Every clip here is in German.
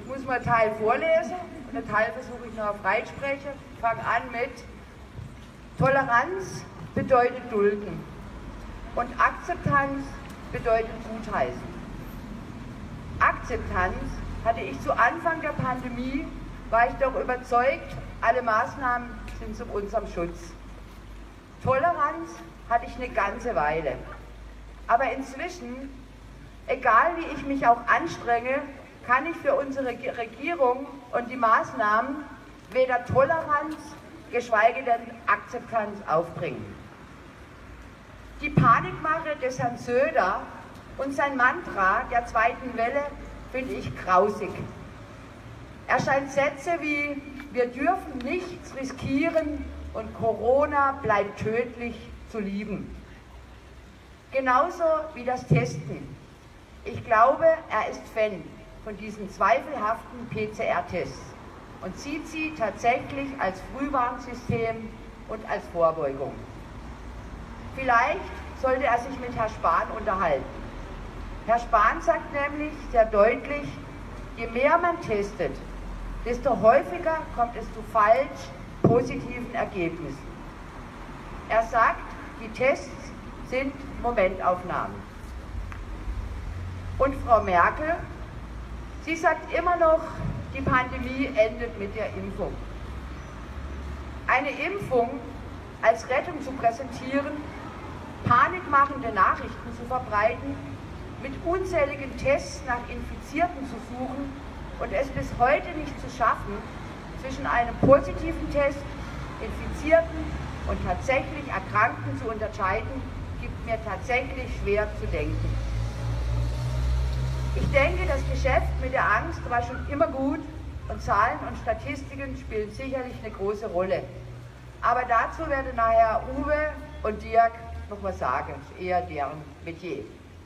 muss mal einen Teil vorlesen und einen Teil versuche ich noch auf Freisprechen. Ich fange an mit: Toleranz bedeutet dulden und Akzeptanz bedeutet gutheißen. Akzeptanz hatte ich zu Anfang der Pandemie, war ich doch überzeugt, alle Maßnahmen sind zu unserem Schutz. Toleranz hatte ich eine ganze Weile. Aber inzwischen, egal wie ich mich auch anstrenge, kann ich für unsere Regierung und die Maßnahmen weder Toleranz, geschweige denn Akzeptanz aufbringen. Die Panikmache des Herrn Söder und sein Mantra der zweiten Welle finde ich grausig. Er scheint Sätze wie: wir dürfen nichts riskieren und Corona bleibt tödlich zu lieben. Genauso wie das Testen. Ich glaube, er ist Fan von diesen zweifelhaften PCR-Tests und sieht sie tatsächlich als Frühwarnsystem und als Vorbeugung. Vielleicht sollte er sich mit Herrn Spahn unterhalten. Herr Spahn sagt nämlich sehr deutlich, je mehr man testet, desto häufiger kommt es zu falsch positiven Ergebnissen. Er sagt, die Tests sind Momentaufnahmen. Und Frau Merkel, sie sagt immer noch, die Pandemie endet mit der Impfung. Eine Impfung als Rettung zu präsentieren, panikmachende Nachrichten zu verbreiten, mit unzähligen Tests nach Infizierten zu suchen und es bis heute nicht zu schaffen, zwischen einem positiven Test, Infizierten und tatsächlich Erkrankten zu unterscheiden, gibt mir tatsächlich schwer zu denken. Ich denke, das Geschäft mit der Angst war schon immer gut und Zahlen und Statistiken spielen sicherlich eine große Rolle. Aber dazu werden nachher Uwe und Dirk noch was sagen, das ist eher deren Metier.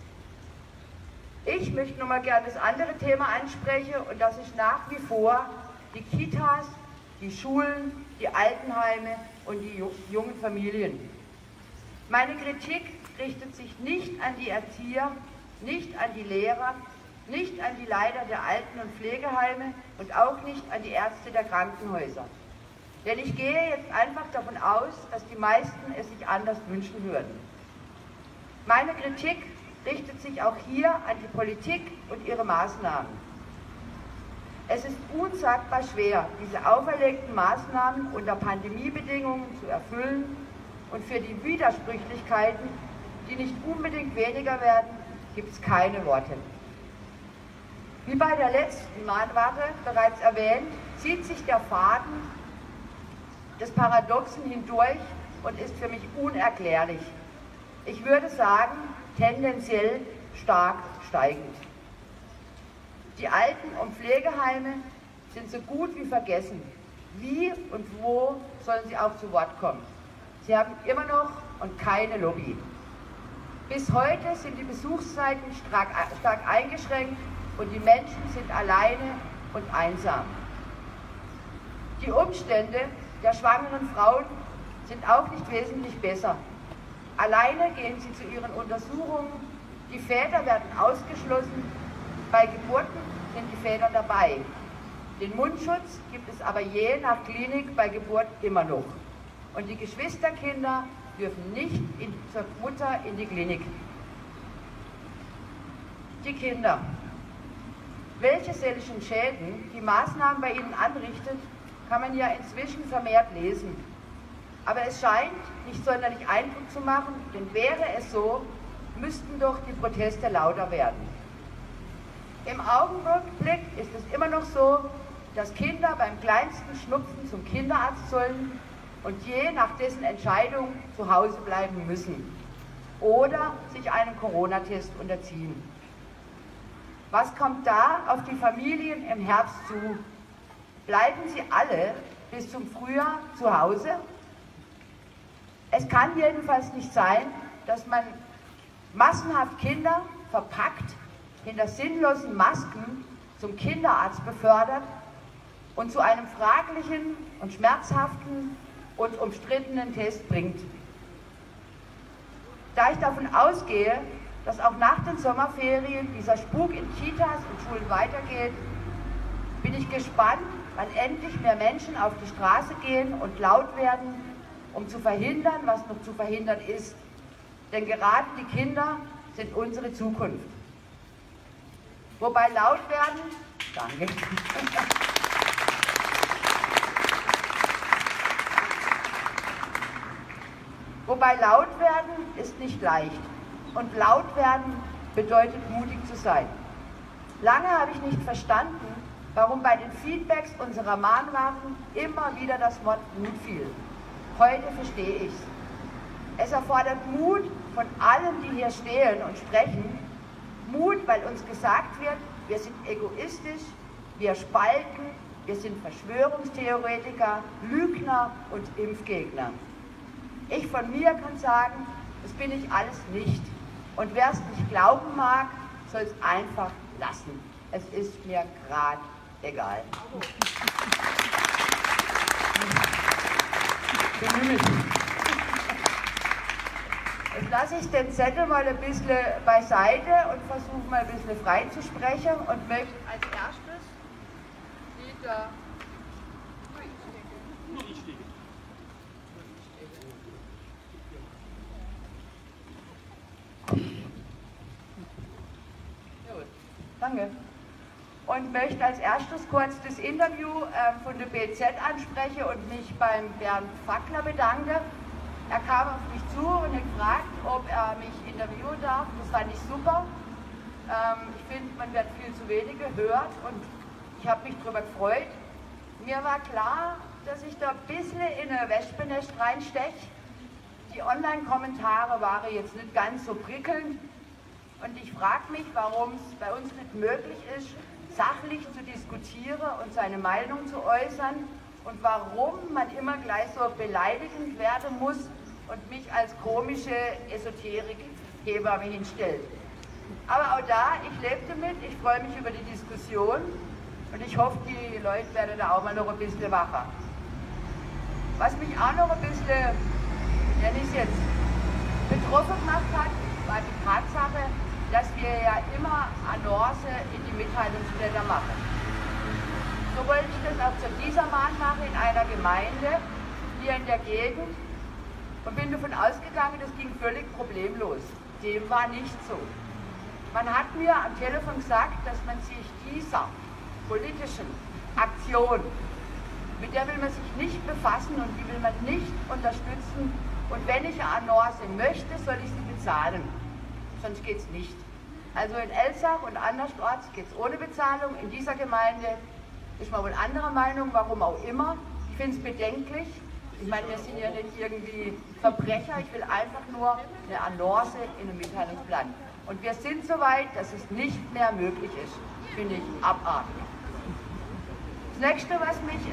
Ich möchte noch mal gerne das andere Thema ansprechen und das ist nach wie vor die Kitas, die Schulen, die Altenheime und die jungen Familien. Meine Kritik richtet sich nicht an die Erzieher, nicht an die Lehrer, nicht an die Leiter der Alten- und Pflegeheime und auch nicht an die Ärzte der Krankenhäuser. Denn ich gehe jetzt einfach davon aus, dass die meisten es sich anders wünschen würden. Meine Kritik richtet sich auch hier an die Politik und ihre Maßnahmen. Es ist unsagbar schwer, diese auferlegten Maßnahmen unter Pandemiebedingungen zu erfüllen und für die Widersprüchlichkeiten, die nicht unbedingt weniger werden, gibt es keine Worte. Wie bei der letzten Mahnwarte bereits erwähnt, zieht sich der Faden des Paradoxen hindurch und ist für mich unerklärlich. Ich würde sagen, tendenziell stark steigend. Die Alten- und Pflegeheime sind so gut wie vergessen. Wie und wo sollen sie auch zu Wort kommen? Sie haben immer noch und keine Lobby. Bis heute sind die Besuchszeiten stark eingeschränkt und die Menschen sind alleine und einsam. Die Umstände der schwangeren Frauen sind auch nicht wesentlich besser. Alleine gehen sie zu ihren Untersuchungen, die Väter werden ausgeschlossen, bei Geburten sind die Väter dabei. Den Mundschutz gibt es aber je nach Klinik bei Geburt immer noch. Und die Geschwisterkinder dürfen nicht zur Mutter in die Klinik. Die Kinder. Welche seelischen Schäden die Maßnahmen bei ihnen anrichtet, kann man ja inzwischen vermehrt lesen. Aber es scheint nicht sonderlich Eindruck zu machen, denn wäre es so, müssten doch die Proteste lauter werden. Im Augenblick ist es immer noch so, dass Kinder beim kleinsten Schnupfen zum Kinderarzt sollen und je nach dessen Entscheidung zu Hause bleiben müssen oder sich einem Corona-Test unterziehen. Was kommt da auf die Familien im Herbst zu? Bleiben sie alle bis zum Frühjahr zu Hause? Es kann jedenfalls nicht sein, dass man massenhaft Kinder verpackt hinter sinnlosen Masken zum Kinderarzt befördert und zu einem fraglichen und schmerzhaften und umstrittenen Test bringt. Da ich davon ausgehe, dass auch nach den Sommerferien dieser Spuk in Kitas und Schulen weitergeht, bin ich gespannt, wann endlich mehr Menschen auf die Straße gehen und laut werden, um zu verhindern, was noch zu verhindern ist. Denn gerade die Kinder sind unsere Zukunft. Wobei laut werden, danke. Wobei laut werden ist nicht leicht. Und laut werden bedeutet mutig zu sein. Lange habe ich nicht verstanden, warum bei den Feedbacks unserer Mahnwachen immer wieder das Wort Mut fiel. Heute verstehe ich es. Es erfordert Mut von allen, die hier stehen und sprechen. Mut, weil uns gesagt wird, wir sind egoistisch, wir spalten, wir sind Verschwörungstheoretiker, Lügner und Impfgegner. Ich von mir kann sagen, das bin ich alles nicht. Und wer es nicht glauben mag, soll es einfach lassen. Es ist mir gerade egal. Jetzt lasse ich den Zettel mal ein bisschen beiseite und versuche mal ein bisschen frei zu sprechen und möchte als erstes wieder Danke. Und möchte als erstes kurz das Interview von der BZ ansprechen und mich beim Bernd Fackler bedanken. Er kam auf mich zu und hat gefragt, ob er mich interviewen darf. Das fand ich super. Ich finde, man wird viel zu wenig gehört und ich habe mich darüber gefreut. Mir war klar, dass ich da ein bisschen in ein Wespennest reinsteche. Die Online-Kommentare waren jetzt nicht ganz so prickelnd. Und ich frage mich, warum es bei uns nicht möglich ist, sachlich zu diskutieren und seine Meinung zu äußern und warum man immer gleich so beleidigend werden muss und mich als komische Esoterik-Hebamme hinstellt. Aber auch da, ich lebe damit, ich freue mich über die Diskussion und ich hoffe, die Leute werden da auch mal noch ein bisschen wacher. Was mich auch noch ein bisschen, wenn ich es jetzt betroffen gemacht hat, war die Tatsache, dass wir ja immer Annonce in die Mitteilungsblätter machen. So wollte ich das auch zu dieser Mahnwache in einer Gemeinde hier in der Gegend und bin davon ausgegangen, das ging völlig problemlos. Dem war nicht so. Man hat mir am Telefon gesagt, dass man sich dieser politischen Aktion, mit der will man sich nicht befassen und die will man nicht unterstützen. Und wenn ich eine Annonce möchte, soll ich sie bezahlen. Sonst geht es nicht. Also in Elsach und andernorts geht es ohne Bezahlung. In dieser Gemeinde ist man wohl anderer Meinung, warum auch immer. Ich finde es bedenklich. Ich meine, wir sind ja nicht irgendwie Verbrecher. Ich will einfach nur eine Annonce in einem Mitteilungsblatt. Und wir sind so weit, dass es nicht mehr möglich ist. Finde ich abartig. Das Nächste, was mich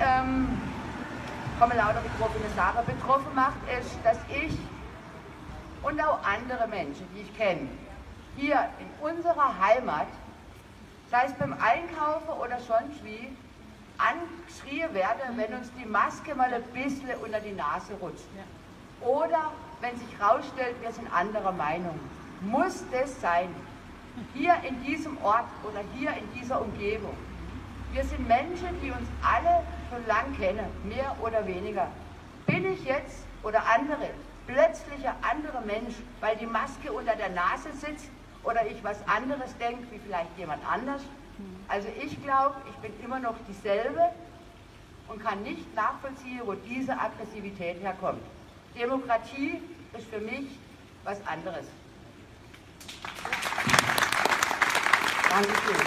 komme lauter betroffene Sache betroffen macht, ist, dass ich und auch andere Menschen, die ich kenne, hier in unserer Heimat, sei es beim Einkaufen oder sonst wie, angeschrien werden, wenn uns die Maske mal ein bisschen unter die Nase rutscht. Oder wenn sich herausstellt, wir sind anderer Meinung. Muss das sein? Hier in diesem Ort oder hier in dieser Umgebung. Wir sind Menschen, die uns alle schon lang kennen, mehr oder weniger. Bin ich jetzt oder andere plötzlich ein anderer Mensch, weil die Maske unter der Nase sitzt oder ich was anderes denke, wie vielleicht jemand anders? Also ich glaube, ich bin immer noch dieselbe und kann nicht nachvollziehen, wo diese Aggressivität herkommt. Demokratie ist für mich was anderes. Dankeschön.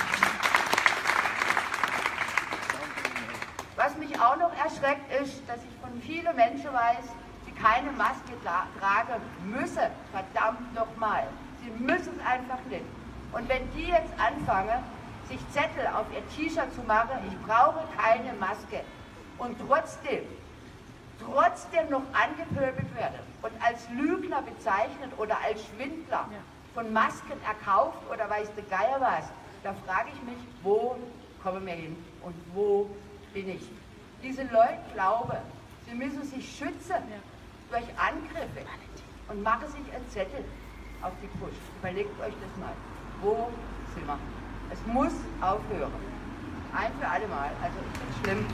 Was mich auch noch erschreckt ist, dass ich von vielen Menschen weiß, die keine Maske tragen müssen, verdammt nochmal. Sie müssen es einfach nicht. Und wenn die jetzt anfangen, sich Zettel auf ihr T-Shirt zu machen, ich brauche keine Maske, und trotzdem noch angepöbelt werden und als Lügner bezeichnet oder als Schwindler von Masken erkauft oder weiß der Geier was, da frage ich mich, wo kommen wir hin und wo bin ich? Diese Leute glauben, sie müssen sich schützen durch Angriffe und machen sich einen Zettel auf die Brust. Überlegt euch das mal. Wo sind wir? Es muss aufhören. Ein für alle Mal. Also ich finde es schlimm.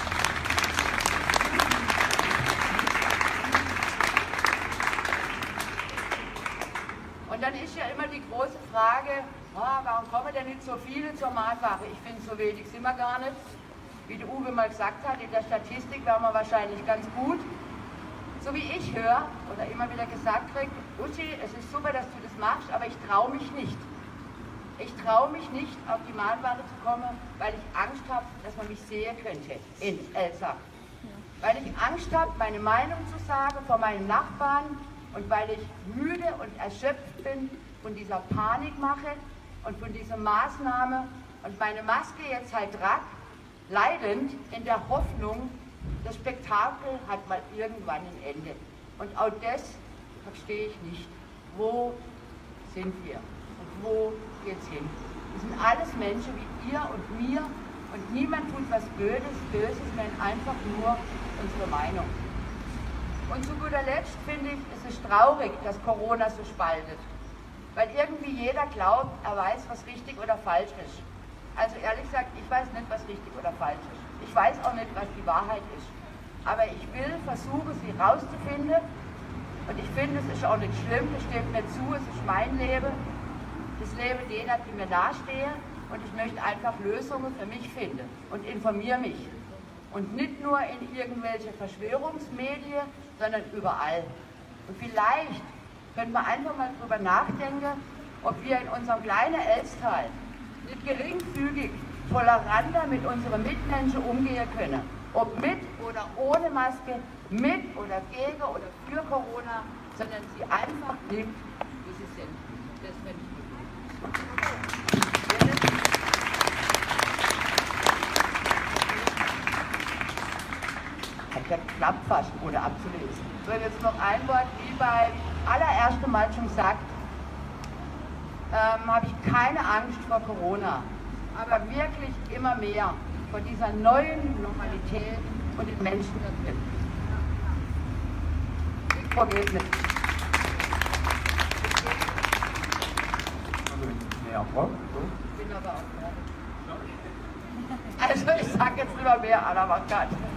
Und dann ist ja immer die große Frage, warum kommen denn nicht so viele zur Mahnwache? Ich finde, so wenig sind wir gar nicht. Wie der Uwe mal gesagt hat, in der Statistik wären wir wahrscheinlich ganz gut. So wie ich höre oder immer wieder gesagt kriege, Uschi, es ist super, dass du das machst, aber ich traue mich nicht. Ich traue mich nicht, auf die Mahnwache zu kommen, weil ich Angst habe, dass man mich sehen könnte in Elzach. Weil ich Angst habe, meine Meinung zu sagen vor meinen Nachbarn und weil ich müde und erschöpft bin von dieser Panikmache und von dieser Maßnahme und meine Maske jetzt halt trage, leidend in der Hoffnung, das Spektakel hat mal irgendwann ein Ende. Und auch das verstehe ich nicht. Wo sind wir? Und wo geht's hin? Wir sind alles Menschen wie ihr und mir und niemand tut was Böses, sondern einfach nur unsere Meinung. Und zu guter Letzt finde ich, es ist traurig, dass Corona so spaltet. Weil irgendwie jeder glaubt, er weiß, was richtig oder falsch ist. Also ehrlich gesagt, ich weiß nicht, was richtig oder falsch ist. Ich weiß auch nicht, was die Wahrheit ist. Aber ich will versuchen, sie rauszufinden. Und ich finde, es ist auch nicht schlimm, das steht mir zu, es ist mein Leben. Das Leben derer, die mir nahestehen. Und ich möchte einfach Lösungen für mich finden und informiere mich. Und nicht nur in irgendwelche Verschwörungsmedien, sondern überall. Und vielleicht können wir einfach mal drüber nachdenken, ob wir in unserem kleinen Elztal nicht geringfügig toleranter mit unseren Mitmenschen umgehen können. Ob mit oder ohne Maske, mit oder gegen oder für Corona, sondern sie einfach nimmt, wie sie sind. Das finde ich gut. Hat ja geklappt fast, ohne abzulesen. So, jetzt noch ein Wort, wie beim allerersten Mal schon gesagt, habe ich keine Angst vor Corona, aber wirklich immer mehr vor dieser neuen Normalität und den Menschen da drin. Ich probiere es nicht. Ich bin aber auch fertig. Also ich sage jetzt lieber mehr, Anna Wackert.